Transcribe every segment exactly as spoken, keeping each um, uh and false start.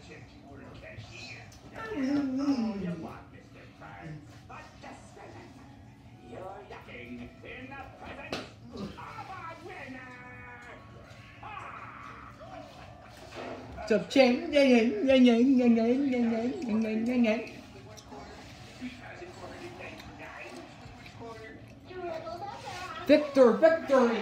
Chụp chén nhanh nhanh nhanh nhanh nhanh nhanh nhanh nhanh nhanh nhanh nhanh. Victor, victory!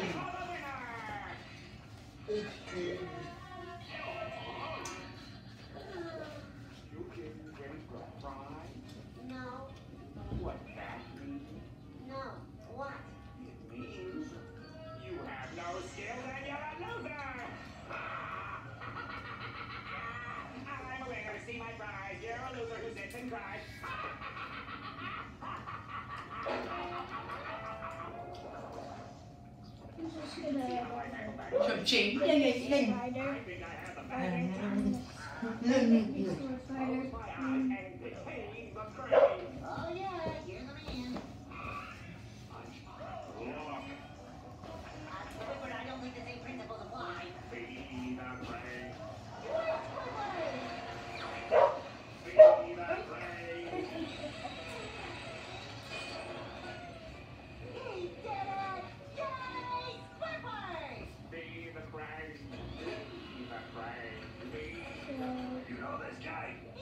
No. What that mean? No. What? It means you have no skill and you're a loser! I'm a winner, see my prize. You're a loser who sits and cries. Chụp chén nhanh nhanh nhanh. I think I have the best. Oh yeah, you're the man. Uh, but I don't think the same principles apply. Be the brain. Be the brain. He did it! Yay! Squidward! Be the brain. Be the brain. Be. You know this guy?